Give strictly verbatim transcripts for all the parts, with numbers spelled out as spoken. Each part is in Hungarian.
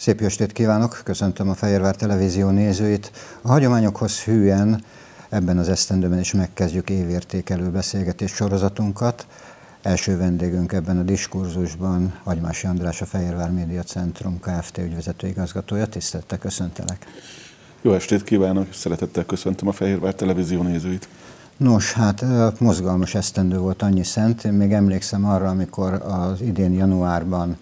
Szép jó estét kívánok, köszöntöm a Fehérvár Televízió nézőit. A hagyományokhoz hűen ebben az esztendőben is megkezdjük évértékelő beszélgetés sorozatunkat. Első vendégünk ebben a diskurzusban Agymási András, a Fehérvár Média Centrum Kft. Ügyvezető igazgatója. Tisztelettel köszöntelek. Jó estét kívánok, és szeretettel köszöntöm a Fehérvár Televízió nézőit. Nos, hát mozgalmas esztendő volt annyi szent. Én még emlékszem arra, amikor az idén januárban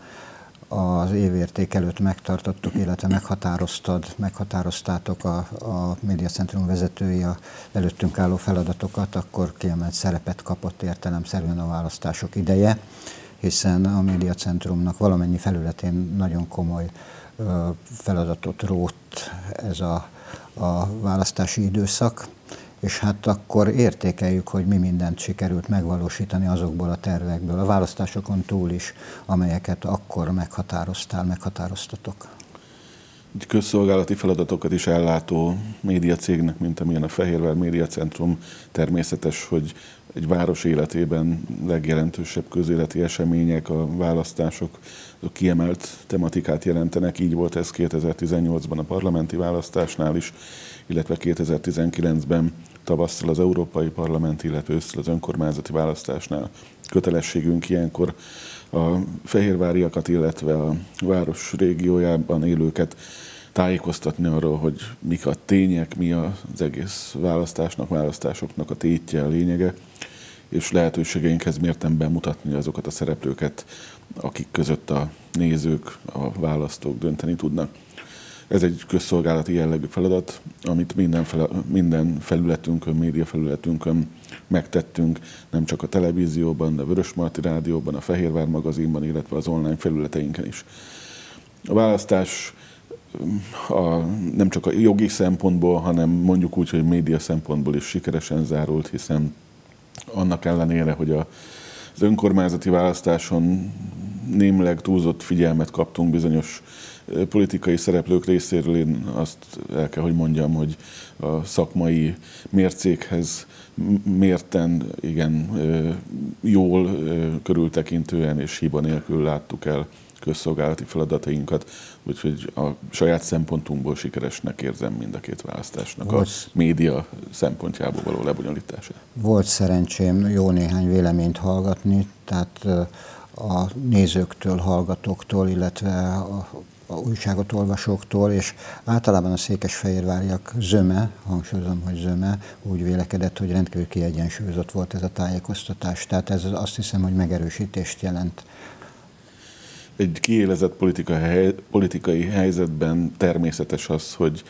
az évértékelőt megtartottuk, illetve meghatároztad, meghatároztátok a, a Médiacentrum vezetői a előttünk álló feladatokat, akkor kiemelt szerepet kapott értelemszerűen a választások ideje, hiszen a Médiacentrumnak valamennyi felületén nagyon komoly ö, feladatot rótt ez a, a választási időszak, és hát akkor értékeljük, hogy mi mindent sikerült megvalósítani azokból a tervekből, a választásokon túl is, amelyeket akkor meghatároztál, meghatároztatok. Egy közszolgálati feladatokat is ellátó médiacégnek, mint amilyen a Fehérvár Médiacentrum, természetes, hogy egy város életében legjelentősebb közéleti események, a választások, azok kiemelt tematikát jelentenek. Így volt ez kétezer-tizennyolcban a parlamenti választásnál is, illetve kétezer-tizenkilencben tavasszal az Európai Parlament, illetve ősszel az önkormányzati választásnál. Kötelességünk ilyenkor a fehérváriakat, illetve a város régiójában élőket tájékoztatni arról, hogy mik a tények, mi az egész választásnak, választásoknak a tétje, a lényege, és lehetőségeinkhez mérten bemutatni azokat a szereplőket, akik között a nézők, a választók dönteni tudnak. Ez egy közszolgálati jellegű feladat, amit minden, fel, minden felületünkön, média felületünkön megtettünk, nem csak a televízióban, de a Vörösmarty Rádióban, a Fehérvár magazinban, illetve az online felületeinken is. A választás a, nem csak a jogi szempontból, hanem mondjuk úgy, hogy média szempontból is sikeresen zárult, hiszen annak ellenére, hogy a, az önkormányzati választáson némileg túlzott figyelmet kaptunk bizonyos politikai szereplők részéről, én azt el kell, hogy mondjam, hogy a szakmai mércékhez mérten, igen, jól, körültekintően és hiba nélkül láttuk el közszolgálati feladatainkat, úgyhogy a saját szempontunkból sikeresnek érzem mind a két választásnak volt, a média szempontjából való lebonyolítását. Volt szerencsém jó néhány véleményt hallgatni, tehát a nézőktől, hallgatóktól, illetve a, a újságot olvasóktól, és általában a székesfehérváriak zöme, hangsúlyozom, hogy zöme, úgy vélekedett, hogy rendkívül kiegyensúlyozott volt ez a tájékoztatás. Tehát ez azt hiszem, hogy megerősítést jelent. Egy kiélezett politikai, politikai helyzetben természetes az, hogy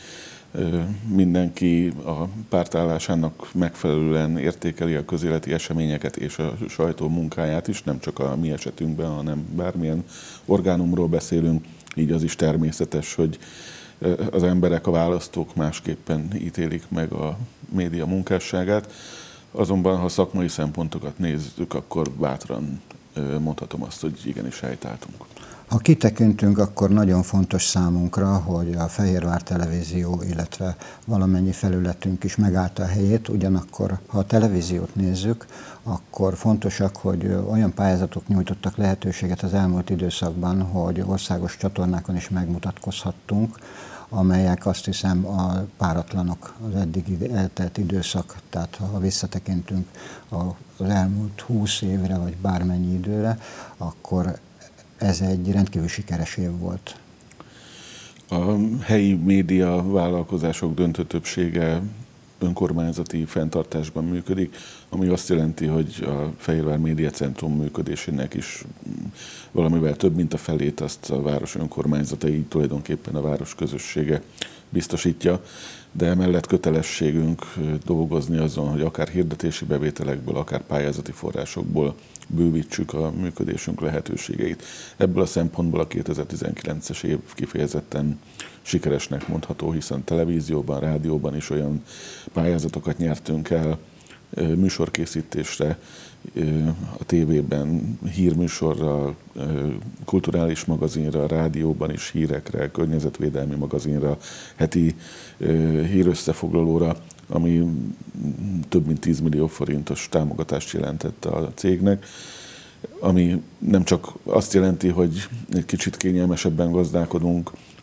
mindenki a pártállásának megfelelően értékeli a közéleti eseményeket és a sajtó munkáját is, nem csak a mi esetünkben, hanem bármilyen orgánumról beszélünk, így az is természetes, hogy az emberek, a választók másképpen ítélik meg a média munkásságát. Azonban, ha szakmai szempontokat nézzük, akkor bátran mondhatom azt, hogy igenis helytáltunk. Ha kitekintünk, akkor nagyon fontos számunkra, hogy a Fehérvár Televízió, illetve valamennyi felületünk is megállta a helyét, ugyanakkor, ha a televíziót nézzük, akkor fontosak, hogy olyan pályázatok nyújtottak lehetőséget az elmúlt időszakban, hogy országos csatornákon is megmutatkozhattunk, amelyek azt hiszem a páratlanok az eddig eltelt időszak, tehát ha visszatekintünk az elmúlt húsz évre, vagy bármennyi időre, akkor ez egy rendkívül sikeres év volt. A helyi média vállalkozások döntő többsége önkormányzati fenntartásban működik, ami azt jelenti, hogy a Fehérvár Médiacentrum működésének is valamivel több, mint a felét azt a város önkormányzatai, tulajdonképpen a város közössége biztosítja, de emellett kötelességünk dolgozni azon, hogy akár hirdetési bevételekből, akár pályázati forrásokból bővítsük a működésünk lehetőségeit. Ebből a szempontból a kétezer-tizenkilences év kifejezetten sikeresnek mondható, hiszen televízióban, rádióban is olyan pályázatokat nyertünk el műsorkészítésre, a tévében hírműsorra, kulturális magazinra, rádióban is hírekre, környezetvédelmi magazinra, heti hírösszefoglalóra, ami több mint tíz millió forintos támogatást jelentett a cégnek, ami nem csak azt jelenti, hogy egy kicsit kényelmesebben gazdálkodunk,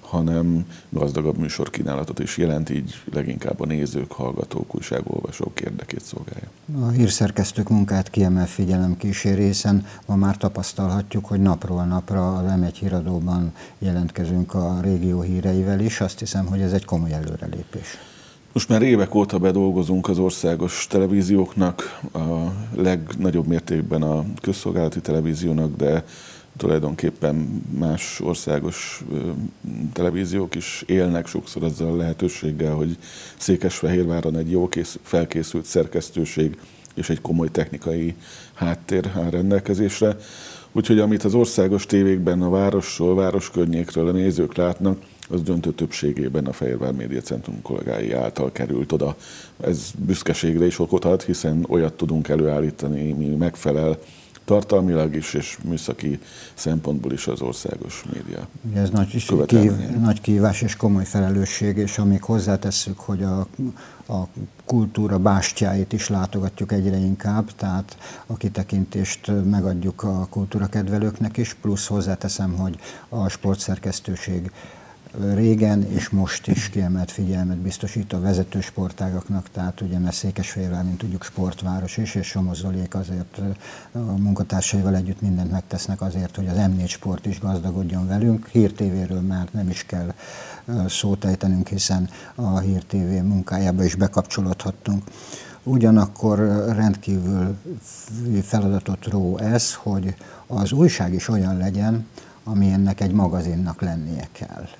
hanem gazdagabb műsorkínálatot is jelent, így leginkább a nézők, hallgatók, újságolvasók érdekét szolgálja. A hírszerkesztők munkát kiemel figyelem kíséri, hiszen ma már tapasztalhatjuk, hogy napról napra az em egy híradóban jelentkezünk a régió híreivel is. Azt hiszem, hogy ez egy komoly előrelépés. Most már évek óta bedolgozunk az országos televízióknak, a legnagyobb mértékben a közszolgálati televíziónak, de tulajdonképpen más országos televíziók is élnek sokszor azzal a lehetőséggel, hogy Székesfehérváron egy jó kész, felkészült szerkesztőség és egy komoly technikai háttér áll rendelkezésre. Úgyhogy amit az országos tévékben a városról, városkörnyékről a nézők látnak, az döntő többségében a Fehérvár Média Centrum kollégái által került oda. Ez büszkeségre is okot ad, hiszen olyat tudunk előállítani, mi megfelel tartalmilag is, és műszaki szempontból is az országos média. Ugye ez nagy, kív, nagy kívás és komoly felelősség, és amíg hozzátesszük, hogy a, a kultúra bástyáit is látogatjuk egyre inkább, tehát a kitekintést megadjuk a kultúrakedvelőknek is, plusz hozzáteszem, hogy a sportszerkesztőség régen és most is kiemelt figyelmet biztosít a vezető sportágaknak, tehát ugye mert Székesfehérvár, mint tudjuk, sportváros is, és Somoz Zolék azért a munkatársaival együtt mindent megtesznek azért, hogy az em négy Sport is gazdagodjon velünk. Hír tévéről már nem is kell szót ejtenünk, hiszen a Hír té vé munkájába is bekapcsolódhattunk. Ugyanakkor rendkívül feladatot ró ez, hogy az újság is olyan legyen, ami ennek egy magazinnak lennie kell.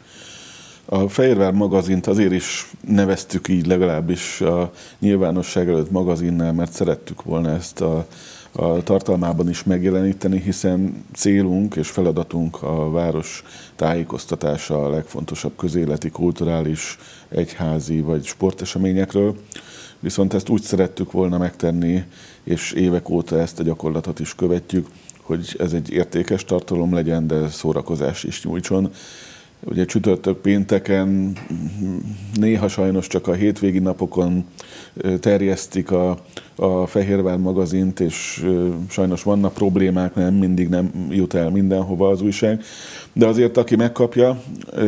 A Fehérvár magazint azért is neveztük így legalábbis a nyilvánosság előtt magazinnál, mert szerettük volna ezt a, a tartalmában is megjeleníteni, hiszen célunk és feladatunk a város tájékoztatása a legfontosabb közéleti, kulturális, egyházi vagy sporteseményekről. Viszont ezt úgy szerettük volna megtenni, és évek óta ezt a gyakorlatot is követjük, hogy ez egy értékes tartalom legyen, de szórakozás is nyújtson. Ugye csütörtök, pénteken, néha sajnos csak a hétvégi napokon terjesztik a, a Fehérvár magazint, és sajnos vannak problémák, nem mindig nem jut el mindenhova az újság. De azért, aki megkapja,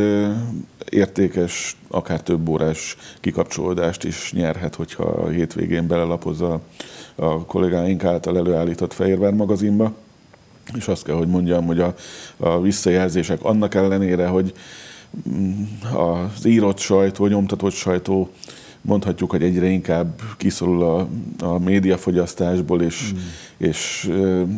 értékes, akár több órás kikapcsolódást is nyerhet, hogyha a hétvégén belelapozza a kollégáink által előállított Fehérvár magazinba. És azt kell, hogy mondjam, hogy a, a visszajelzések annak ellenére, hogy az írott sajtó, nyomtatott sajtó mondhatjuk, hogy egyre inkább kiszorul a, a médiafogyasztásból, és, mm. és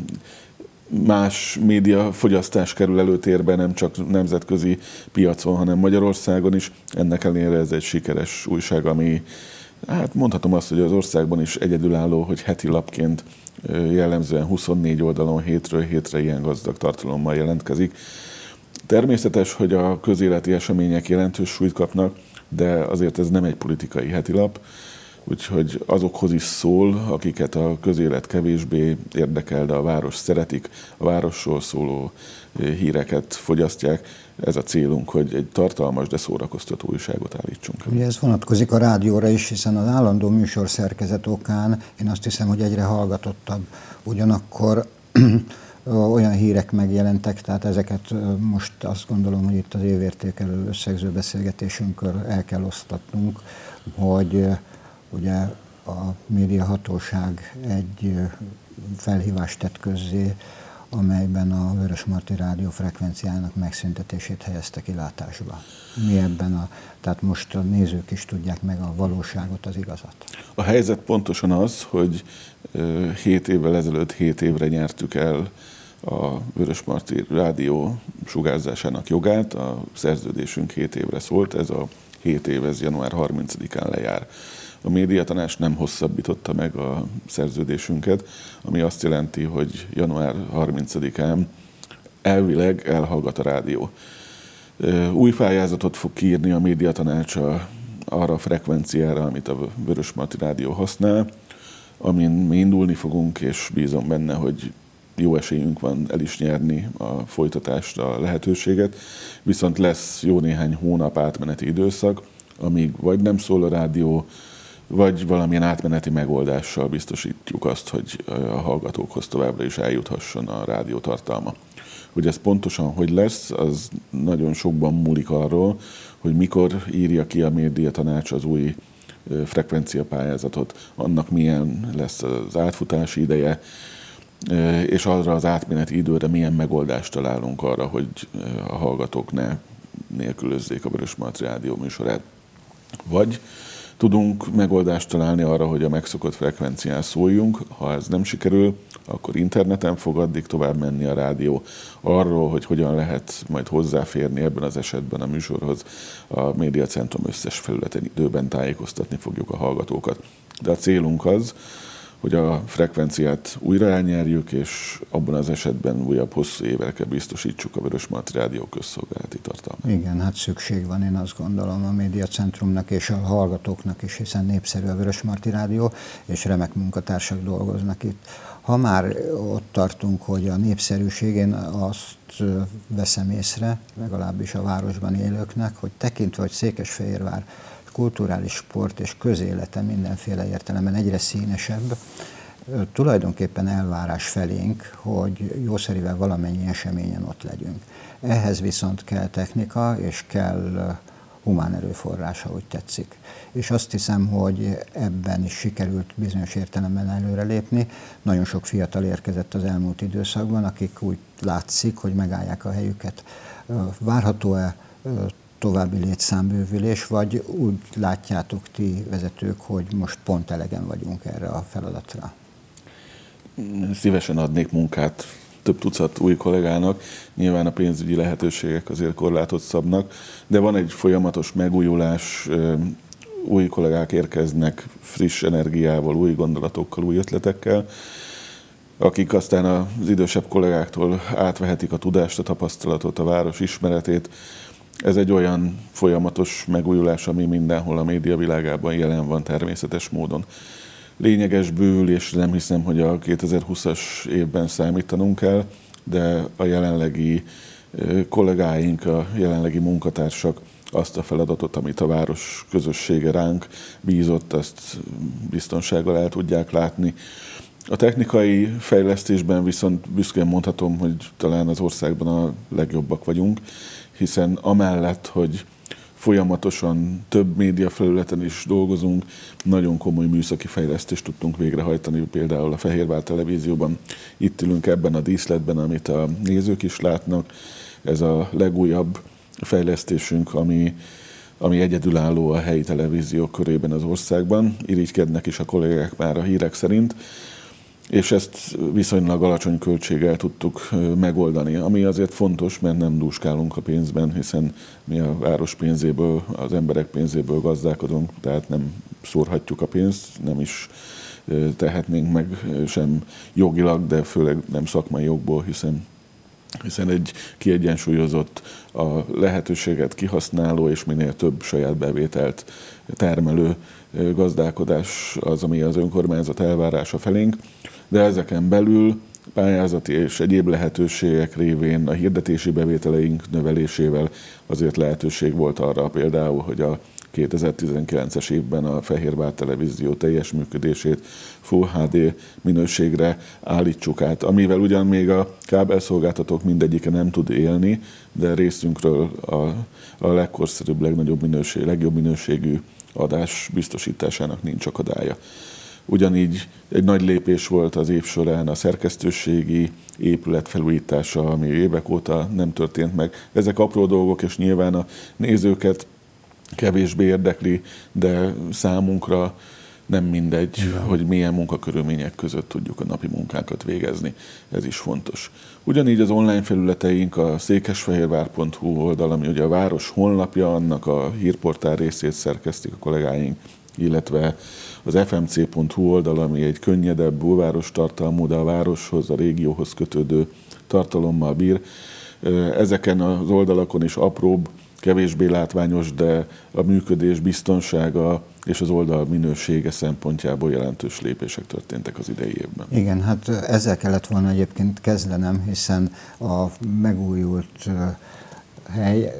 más médiafogyasztás kerül előtérbe, nem csak nemzetközi piacon, hanem Magyarországon is. Ennek ellenére ez egy sikeres újság, ami hát mondhatom azt, hogy az országban is egyedülálló, hogy heti lapként jellemzően huszonnégy oldalon hétről hétre ilyen gazdag tartalommal jelentkezik. Természetes, hogy a közéleti események jelentős súlyt kapnak, de azért ez nem egy politikai hetilap, úgyhogy azokhoz is szól, akiket a közélet kevésbé érdekel, de a város szeretik, a városról szóló híreket fogyasztják. Ez a célunk, hogy egy tartalmas, de szórakoztató újságot állítsunk. Ugye ez vonatkozik a rádióra is, hiszen az állandó műsorszerkezet okán én azt hiszem, hogy egyre hallgatottabb. Ugyanakkor olyan hírek megjelentek, tehát ezeket most azt gondolom, hogy itt az évértékelő összegző beszélgetésünkön el kell osztatnunk, hogy ugye a médiahatóság egy felhívást tett közzé, amelyben a Vörösmarty rádió frekvenciának megszüntetését helyezte kilátásba. Mi ebben a, tehát most a nézők is tudják meg a valóságot, az igazat. A helyzet pontosan az, hogy hét évvel ezelőtt hét évre nyertük el a Vörösmarty rádió sugárzásának jogát, a szerződésünk hét évre szólt, ez a hét év, ez január harmincadikán lejár. A médiatanács nem hosszabbította meg a szerződésünket, ami azt jelenti, hogy január harmincadikán elvileg elhallgat a rádió. Új pályázatot fog kiírni a médiatanács arra a frekvenciára, amit a Vörösmarty rádió használ, amin mi indulni fogunk, és bízom benne, hogy jó esélyünk van el is nyerni a folytatást, a lehetőséget, viszont lesz jó néhány hónap átmeneti időszak, amíg vagy nem szól a rádió, vagy valamilyen átmeneti megoldással biztosítjuk azt, hogy a hallgatókhoz továbbra is eljuthasson a rádió tartalma. Hogy ez pontosan hogy lesz, az nagyon sokban múlik arról, hogy mikor írja ki a médiatanács az új frekvenciapályázatot, annak milyen lesz az átfutási ideje, és arra az átmeneti időre milyen megoldást találunk arra, hogy a hallgatók ne nélkülözzék a Vörösmarty Rádió műsorát. Vagy tudunk megoldást találni arra, hogy a megszokott frekvencián szóljunk, ha ez nem sikerül, akkor interneten fog addig tovább menni a rádió. Arról, hogy hogyan lehet majd hozzáférni ebben az esetben a műsorhoz, a Médiacentrum összes felületen időben tájékoztatni fogjuk a hallgatókat. De a célunk az, hogy a frekvenciát újra elnyerjük, és abban az esetben újabb hosszú évekre biztosítsuk a Vörösmarty Rádió közszolgálati tartalmát. Igen, hát szükség van, én azt gondolom, a Médiacentrumnak és a hallgatóknak is, hiszen népszerű a Vörösmarty Rádió, és remek munkatársak dolgoznak itt. Ha már ott tartunk, hogy a népszerűség, én azt veszem észre, legalábbis a városban élőknek, hogy tekintve, hogy Székesfehérvár kulturális sport és közélete mindenféle értelemben egyre színesebb, tulajdonképpen elvárás felénk, hogy jószerivel valamennyi eseményen ott legyünk. Ehhez viszont kell technika, és kell humán erőforrás, ahogy tetszik. És azt hiszem, hogy ebben is sikerült bizonyos értelemben előrelépni. Nagyon sok fiatal érkezett az elmúlt időszakban, akik úgy látszik, hogy megállják a helyüket. Várható-e további létszámbővülés, vagy úgy látjátok ti vezetők, hogy most pont elegen vagyunk erre a feladatra? Szívesen adnék munkát több tucat új kollégának, nyilván a pénzügyi lehetőségek azért korlátot szabnak, de van egy folyamatos megújulás, új kollégák érkeznek friss energiával, új gondolatokkal, új ötletekkel, akik aztán az idősebb kollégáktól átvehetik a tudást, a tapasztalatot, a város ismeretét. Ez egy olyan folyamatos megújulás, ami mindenhol a média világában jelen van természetes módon. Lényeges bővülés, nem hiszem, hogy a kétezer-húszas évben számítanunk kell, de a jelenlegi kollégáink, a jelenlegi munkatársak azt a feladatot, amit a város közössége ránk bízott, azt biztonsággal el tudják látni. A technikai fejlesztésben viszont büszkén mondhatom, hogy talán az országban a legjobbak vagyunk, hiszen amellett, hogy folyamatosan több médiafelületen is dolgozunk, nagyon komoly műszaki fejlesztést tudtunk végrehajtani, például a Fehérvár Televízióban. Itt ülünk ebben a díszletben, amit a nézők is látnak. Ez a legújabb fejlesztésünk, ami, ami egyedülálló a helyi televíziók körében az országban. Irigykednek is a kollégák már a hírek szerint, és ezt viszonylag alacsony költséggel tudtuk megoldani, ami azért fontos, mert nem dúskálunk a pénzben, hiszen mi a város pénzéből, az emberek pénzéből gazdálkodunk, tehát nem szórhatjuk a pénzt, nem is tehetnénk meg sem jogilag, de főleg nem szakmai jogból, hiszen, hiszen egy kiegyensúlyozott, a lehetőséget kihasználó és minél több saját bevételt termelő gazdálkodás az, ami az önkormányzat elvárása felénk, de ezeken belül pályázati és egyéb lehetőségek révén a hirdetési bevételeink növelésével azért lehetőség volt arra például, hogy a kétezer-tizenkilences évben a Fehérvár Televízió teljes működését Full há dé minőségre állítsuk át, amivel ugyan még a kábelszolgáltatók mindegyike nem tud élni, de részünkről a, a legkorszerűbb, legnagyobb minőség, legjobb minőségű adás biztosításának nincs akadálya. Ugyanígy egy nagy lépés volt az év során a szerkesztőségi épület felújítása, ami évek óta nem történt meg. Ezek apró dolgok, és nyilván a nézőket kevésbé érdekli, de számunkra nem mindegy, ja. hogy milyen munkakörülmények között tudjuk a napi munkánkat végezni. Ez is fontos. Ugyanígy az online felületeink, a székesfehérvár pont hu oldal, ami ugye a város honlapja, annak a hírportál részét szerkesztik a kollégáink, illetve az ef em cé pont hu oldal, ami egy könnyedebb, bulváros tartalmú, de a városhoz, a régióhoz kötődő tartalommal bír. Ezeken az oldalakon is apróbb, kevésbé látványos, de a működés biztonsága és az oldal minősége szempontjából jelentős lépések történtek az idei évben. Igen, hát ezzel kellett volna egyébként kezdenem, hiszen a megújult hely,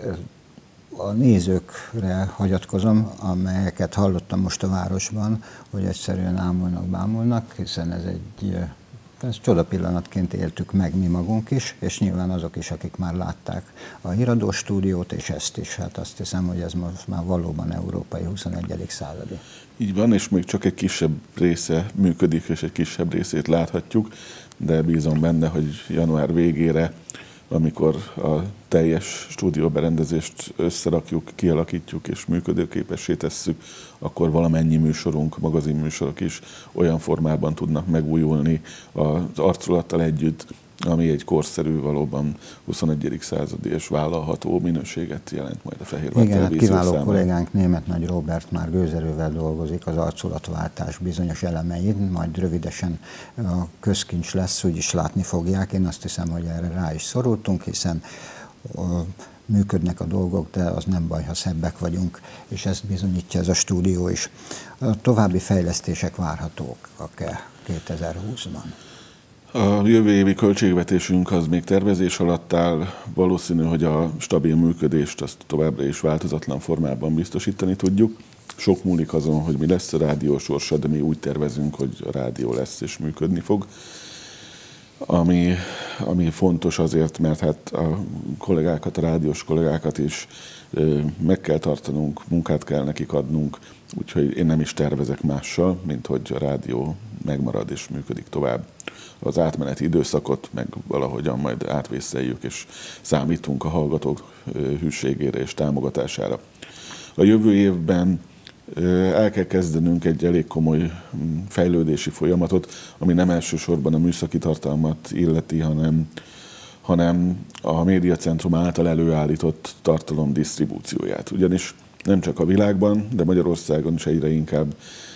a nézőkre hagyatkozom, amelyeket hallottam most a városban, hogy egyszerűen ámulnak, bámulnak, hiszen ez egy Ezt csodapillanatként éltük meg mi magunk is, és nyilván azok is, akik már látták a Híradó stúdiót, és ezt is. Hát azt hiszem, hogy ez most már valóban európai huszonegyedik századi. Így van, és még csak egy kisebb része működik, és egy kisebb részét láthatjuk, de bízom benne, hogy január végére, amikor a teljes stúdióberendezést összerakjuk, kialakítjuk és működőképessé tesszük, akkor valamennyi műsorunk, magazinműsorok is olyan formában tudnak megújulni az arculattal együtt, ami egy korszerű, valóban huszonegyedik századi és vállalható minőséget jelent majd a Fehérvár Igen, hát televízió kiváló számára. Kollégánk Németh Nagy Róbert már gőzerővel dolgozik az arculatváltás bizonyos elemein, majd rövidesen a közkincs lesz, úgyis látni fogják. Én azt hiszem, hogy erre rá is szorultunk, hiszen működnek a dolgok, de az nem baj, ha szebbek vagyunk, és ezt bizonyítja ez a stúdió is. A további fejlesztések várhatóak-e kétezer-húszban? A jövő évi költségvetésünk az még tervezés alatt áll, valószínű, hogy a stabil működést azt továbbra is változatlan formában biztosítani tudjuk. Sok múlik azon, hogy mi lesz a rádió sorsa, de mi úgy tervezünk, hogy a rádió lesz és működni fog. Ami, ami fontos azért, mert hát a kollégákat, a rádiós kollégákat is meg kell tartanunk, munkát kell nekik adnunk, úgyhogy én nem is tervezek mással, mint hogy a rádió megmarad és működik tovább. Az átmeneti időszakot meg valahogyan majd átvészeljük, és számítunk a hallgatók hűségére és támogatására. A jövő évben el kell kezdenünk egy elég komoly fejlődési folyamatot, ami nem elsősorban a műszaki tartalmat illeti, hanem, hanem a médiacentrum által előállított tartalom disztribúcióját. Ugyanis nem csak a világban, de Magyarországon is egyre inkább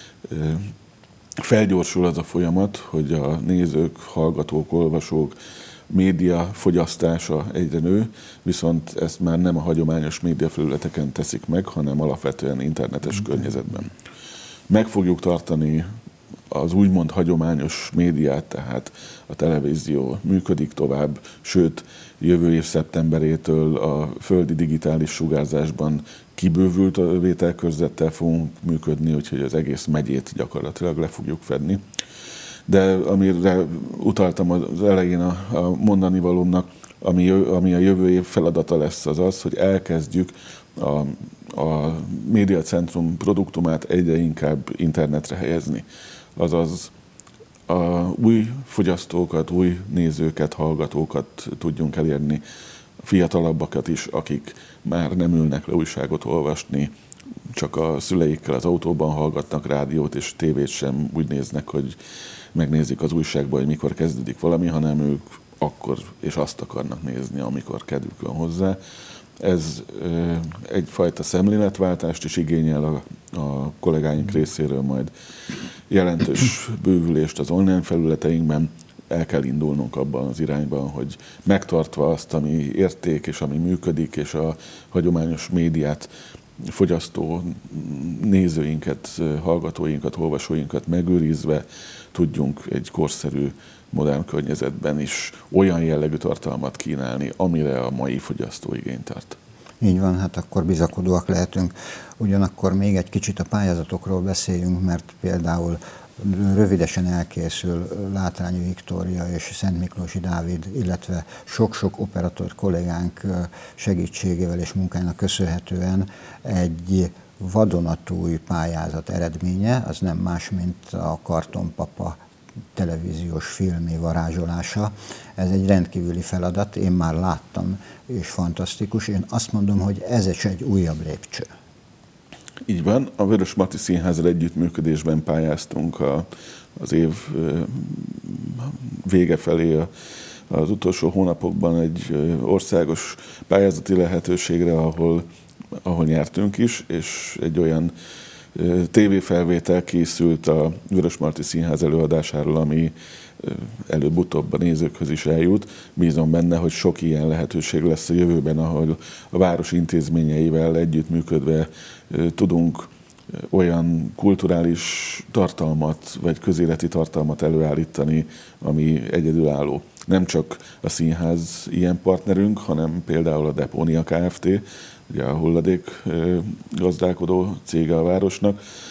felgyorsul az a folyamat, hogy a nézők, hallgatók, olvasók média fogyasztása egyre nő, viszont ezt már nem a hagyományos médiafelületeken teszik meg, hanem alapvetően internetes környezetben. Meg fogjuk tartani az úgymond hagyományos médiát, tehát a televízió működik tovább, sőt, jövő év szeptemberétől a földi digitális sugárzásban kibővült a vételkörzettel fogunk működni, úgyhogy az egész megyét gyakorlatilag le fogjuk fedni. De amire utaltam az elején a, a mondani valómnak, ami, ami a jövő év feladata lesz, az az, hogy elkezdjük a, a médiacentrum produktumát egyre inkább internetre helyezni. Azaz a új fogyasztókat, új nézőket, hallgatókat tudjunk elérni, fiatalabbakat is, akik már nem ülnek le újságot olvasni, csak a szüleikkel az autóban hallgatnak rádiót, és tévét sem úgy néznek, hogy megnézik az újságban, hogy mikor kezdődik valami, hanem ők akkor és azt akarnak nézni, amikor kedvük van hozzá. Ez egyfajta szemléletváltást is igényel a, a kollégáink részéről, majd jelentős bővülést az online felületeinkben. El kell indulnunk abban az irányban, hogy megtartva azt, ami érték és ami működik, és a hagyományos médiát, fogyasztó nézőinket, hallgatóinkat, olvasóinkat megőrizve tudjunk egy korszerű, modern környezetben is olyan jellegű tartalmat kínálni, amire a mai fogyasztó igényt tart. Így van, hát akkor bizakodóak lehetünk. Ugyanakkor még egy kicsit a pályázatokról beszéljünk, mert például rövidesen elkészül Látrányi Viktória és Szent Miklósi Dávid, illetve sok-sok operatőr kollégánk segítségével és munkának köszönhetően egy vadonatúj pályázat eredménye, az nem más, mint a Kartonpapa televíziós filmé varázsolása. Ez egy rendkívüli feladat, én már láttam, és fantasztikus. Én azt mondom, hogy ez is egy újabb lépcső. Így van, a Vörösmarty Színházzal együttműködésben pályáztunk a, az év vége felé a, az utolsó hónapokban egy országos pályázati lehetőségre, ahol, ahol nyertünk is, és egy olyan tévéfelvétel készült a Vörösmarty Színház előadásáról, ami előbb-utóbb a nézőkhöz is eljut. Bízom benne, hogy sok ilyen lehetőség lesz a jövőben, ahol a város intézményeivel együttműködve tudunk olyan kulturális tartalmat, vagy közéleti tartalmat előállítani, ami egyedülálló. Nem csak a színház ilyen partnerünk, hanem például a Depónia Kft., ugye a hulladék gazdálkodó cége a városnak,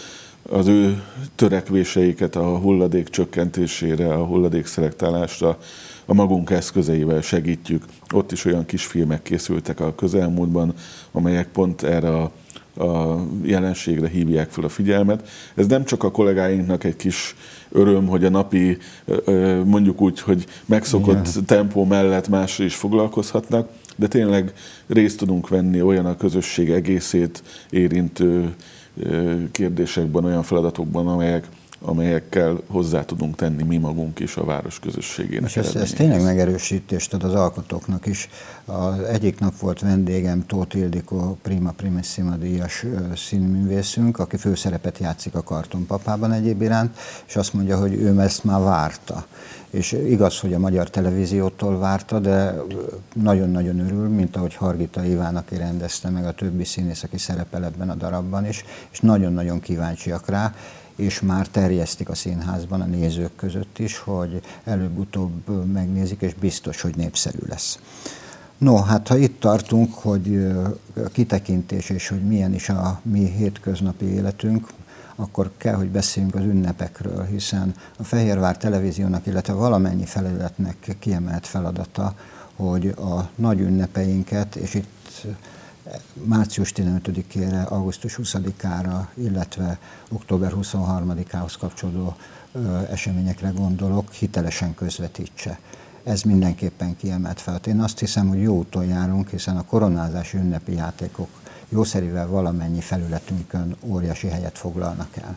az ő törekvéseiket a hulladék csökkentésére, a hulladék szelektálásra a magunk eszközeivel segítjük. Ott is olyan kis filmek készültek a közelmúltban, amelyek pont erre a, a jelenségre hívják fel a figyelmet. Ez nem csak a kollégáinknak egy kis öröm, hogy a napi, mondjuk úgy, hogy megszokott igen. tempó mellett másra is foglalkozhatnak, de tényleg részt tudunk venni olyan a közösség egészét érintő kérdésekben, olyan feladatokban, amelyek, amelyekkel hozzá tudunk tenni mi magunk is a város közösségének. És ez, ez tényleg megerősítést ad az alkotóknak is. Az egyik nap volt vendégem Tóth Ildikó Prima Primissima díjas színművészünk, aki főszerepet játszik a Kartonpapában egyéb iránt, és azt mondja, hogy ő ezt már várta. És igaz, hogy a Magyar Televíziótól várta, de nagyon-nagyon örül, mint ahogy Hargita Iván, aki rendezte, meg a többi színész, aki szerepel ebben a darabban is, és nagyon-nagyon kíváncsiak rá, és már terjesztik a színházban a nézők között is, hogy előbb-utóbb megnézik, és biztos, hogy népszerű lesz. No, hát ha itt tartunk, hogy a kitekintés és hogy milyen is a mi hétköznapi életünk, akkor kell, hogy beszéljünk az ünnepekről, hiszen a Fehérvár Televíziónak, illetve valamennyi felületnek kiemelt feladata, hogy a nagy ünnepeinket, és itt március tizenötödikére, augusztus huszadikára, illetve október huszonharmadikához kapcsolódó eseményekre gondolok, hitelesen közvetítse. Ez mindenképpen kiemelt feladat. Én azt hiszem, hogy jó úton járunk, hiszen a koronázási ünnepi játékok jószerivel valamennyi felületünkön óriási helyet foglalnak el.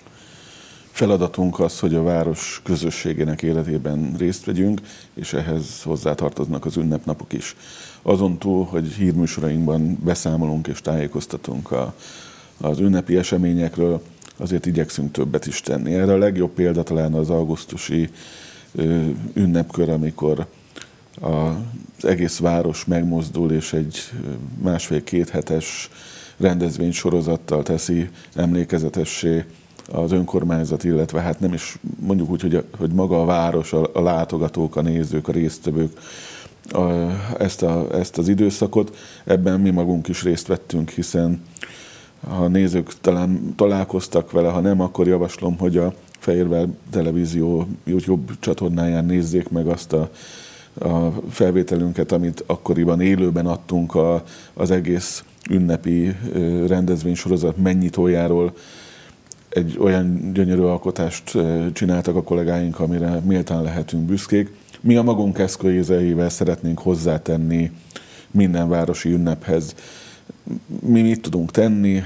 Feladatunk az, hogy a város közösségének életében részt vegyünk, és ehhez hozzátartoznak az ünnepnapok is. Azon túl, hogy hírműsorainkban beszámolunk és tájékoztatunk a, az ünnepi eseményekről, azért igyekszünk többet is tenni. Erre a legjobb példa talán az augusztusi ö, ünnepkör, amikor az egész város megmozdul, és egy másfél-két hetes rendezvénysorozattal teszi emlékezetessé az önkormányzat, illetve hát nem is mondjuk úgy, hogy, a, hogy maga a város, a, a látogatók, a nézők, a résztvevők a, ezt, a, ezt az időszakot. Ebben mi magunk is részt vettünk, hiszen ha a nézők talán találkoztak vele, ha nem, akkor javaslom, hogy a Fehérvár Televízió YouTube csatornáján nézzék meg azt a a felvételünket, amit akkoriban élőben adtunk a, az egész ünnepi rendezvénysorozat megnyitójáról. Egy olyan gyönyörű alkotást csináltak a kollégáink, amire méltán lehetünk büszkék. Mi a magunk eszközeivel szeretnénk hozzátenni minden városi ünnephez. Mi mit tudunk tenni?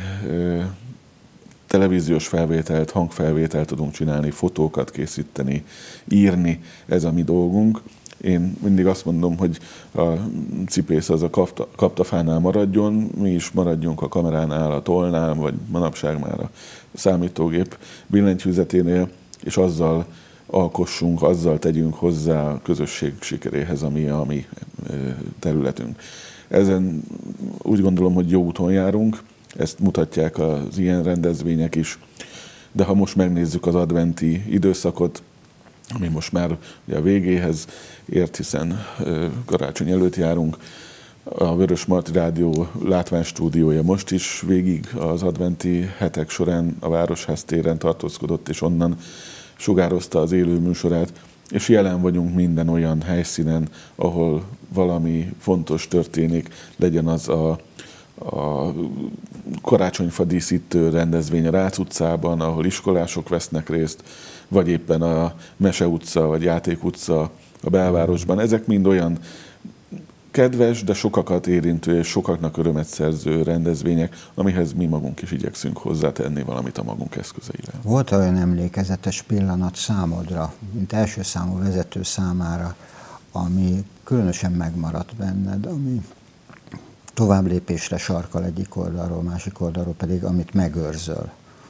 Televíziós felvételt, hangfelvételt tudunk csinálni, fotókat készíteni, írni, ez a mi dolgunk. Én mindig azt mondom, hogy a cipész az a kapta, kaptafánál maradjon, mi is maradjunk a kameránál, a tollnál, vagy manapság már a számítógép billentyűzeténél, és azzal alkossunk, azzal tegyünk hozzá a közösség sikeréhez, ami a mi területünk. Ezen úgy gondolom, hogy jó úton járunk, ezt mutatják az ilyen rendezvények is, de ha most megnézzük az adventi időszakot, ami most már ugye a végéhez ért, hiszen karácsony előtt járunk. A Vörösmarty Rádió látványstúdiója most is végig az adventi hetek során a Városház téren tartózkodott, és onnan sugározta az élő műsorát, és jelen vagyunk minden olyan helyszínen, ahol valami fontos történik, legyen az a, a karácsonyfa díszítő rendezvény a Rácz utcában, ahol iskolások vesznek részt, vagy éppen a Mese utca, vagy Játék utca a belvárosban. Ezek mind olyan kedves, de sokakat érintő és sokaknak örömet szerző rendezvények, amihez mi magunk is igyekszünk hozzátenni valamit a magunk eszközeivel. Volt olyan emlékezetes pillanat számodra, mint első számú vezető számára, ami különösen megmaradt benned, ami tovább lépésre sarkal egyik oldalról, másik oldalról pedig, amit megőrzöl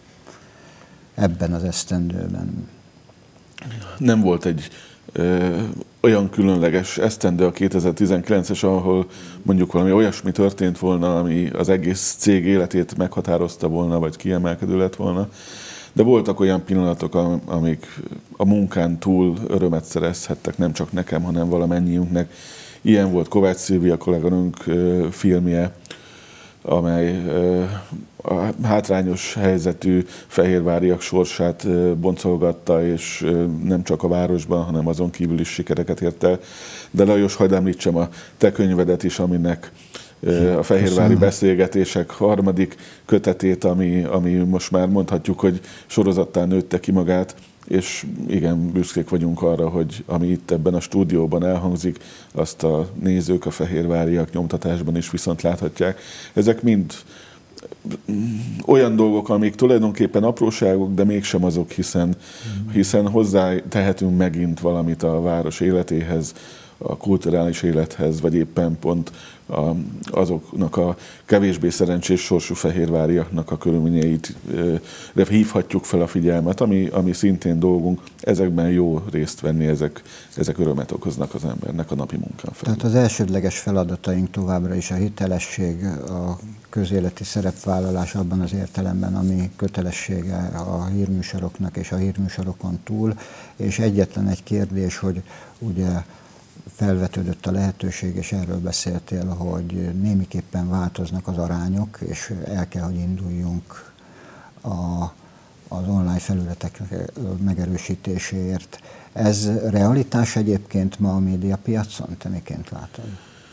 ebben az esztendőben? Nem volt egy ö, olyan különleges esztendő a kétezer-tizenkilences, ahol mondjuk valami olyasmi történt volna, ami az egész cég életét meghatározta volna, vagy kiemelkedő lett volna. De voltak olyan pillanatok, amik a munkán túl örömet szerezhettek, nem csak nekem, hanem valamennyiünknek. Ilyen volt Kovács Szilvia kolléganőnk filmje, amely a hátrányos helyzetű fehérváriak sorsát boncolgatta, és nem csak a városban, hanem azon kívül is sikereket ért el. De Lajos, hagyd említsem a te könyvedet is, aminek a fehérvári beszélgetések harmadik kötetét, ami, ami most már mondhatjuk, hogy sorozattá nőtte ki magát, és igen, büszkék vagyunk arra, hogy ami itt ebben a stúdióban elhangzik, azt a nézők, a fehérváriak nyomtatásban is viszont láthatják. Ezek mind olyan dolgok, amik tulajdonképpen apróságok, de mégsem azok, hiszen, hiszen hozzá tehetünk megint valamit a város életéhez, a kulturális élethez, vagy éppen pont a, azoknak a kevésbé szerencsés sorsú fehérváriaknak a körülményeit de hívhatjuk fel a figyelmet, ami, ami szintén dolgunk. Ezekben jó részt venni, ezek, ezek örömet okoznak az embernek a napi munkán felül. Tehát az elsődleges feladataink továbbra is a hitelesség, a közéleti szerepvállalás abban az értelemben, ami kötelessége a hírműsoroknak és a hírműsorokon túl, és egyetlen egy kérdés, hogy ugye felvetődött a lehetőség, és erről beszéltél, hogy némiképpen változnak az arányok, és el kell, hogy induljunk a, az online felületek megerősítéséért. Ez realitás egyébként ma a médiapiacon? Te miként látod?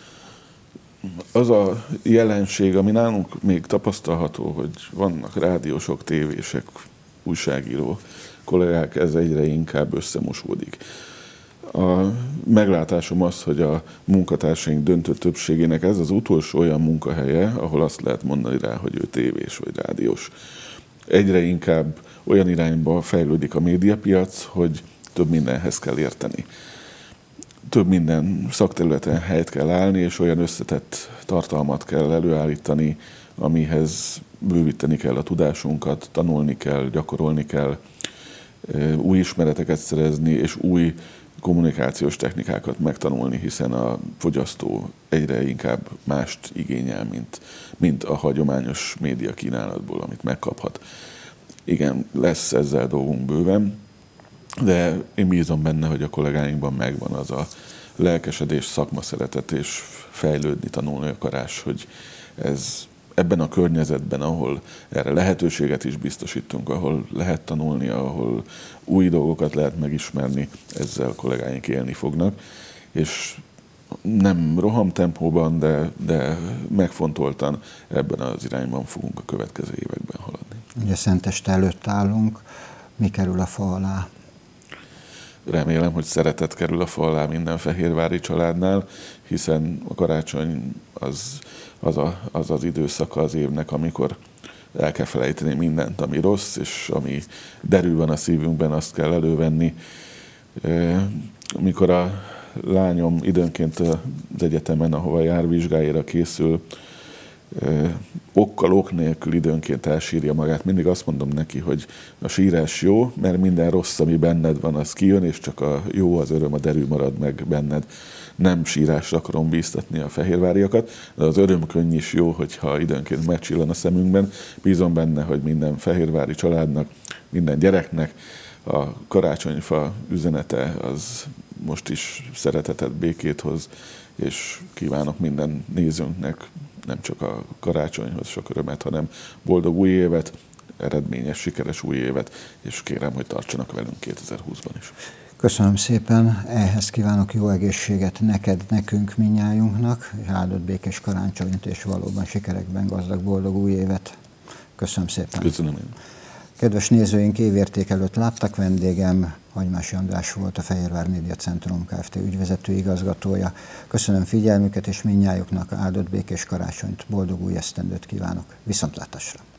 Az a jelenség, ami nálunk még tapasztalható, hogy vannak rádiósok, tévések, újságíró kollégák, ez egyre inkább összemosódik. A meglátásom az, hogy a munkatársaink döntő többségének ez az utolsó olyan munkahelye, ahol azt lehet mondani rá, hogy ő tévés vagy rádiós. Egyre inkább olyan irányba fejlődik a médiapiac, hogy több mindenhez kell érteni. Több minden szakterületen helyt kell állni, és olyan összetett tartalmat kell előállítani, amihez bővíteni kell a tudásunkat, tanulni kell, gyakorolni kell, új ismereteket szerezni, és új kommunikációs technikákat megtanulni, hiszen a fogyasztó egyre inkább mást igényel, mint, mint a hagyományos média kínálatból, amit megkaphat. Igen, lesz ezzel dolgunk bőven, de én bízom benne, hogy a kollégáinkban megvan az a lelkesedés, szakmaszeretet és fejlődni, tanulni akarás, hogy ez ebben a környezetben, ahol erre lehetőséget is biztosítunk, ahol lehet tanulni, ahol új dolgokat lehet megismerni, ezzel a kollégáink élni fognak. És nem rohamtempóban, de, de megfontoltan ebben az irányban fogunk a következő években haladni. Ugye Szenteste előtt állunk, mi kerül a fa alá? Remélem, hogy szeretet kerül a fa alá minden fehérvári családnál, hiszen a karácsony az az, a, az az időszaka az évnek, amikor el kell felejteni mindent, ami rossz, és ami derül van a szívünkben, azt kell elővenni. Mikor a lányom időnként az egyetemen, ahova jár, vizsgáira készül, okkal, ok nélkül időnként elsírja magát. Mindig azt mondom neki, hogy a sírás jó, mert minden rossz, ami benned van, az kijön, és csak a jó, az öröm, a derű marad meg benned. Nem sírásra akarom bíztatni a fehérváriakat, de az örömkönny is jó, hogyha időnként megcsillan a szemünkben. Bízom benne, hogy minden fehérvári családnak, minden gyereknek a karácsonyfa üzenete az most is szeretetet, békét hoz, és kívánok minden nézőnknek nem csak a karácsonyhoz sok örömet, hanem boldog új évet, eredményes, sikeres új évet, és kérem, hogy tartsanak velünk kétezer-húszban is. Köszönöm szépen, ehhez kívánok jó egészséget neked, nekünk, mindnyájunknak, és áldott békés karácsonyt, és valóban sikerekben gazdag, boldog új évet. Köszönöm szépen. Köszönöm én. Kedves nézőink, évérték előtt láttak, vendégem Hagymási András volt, a Fehérvár Média Centrum Kft. Ügyvezető igazgatója. Köszönöm figyelmüket, és mindnyájuknak áldott békés karácsonyt, boldog új esztendőt kívánok. Viszontlátásra!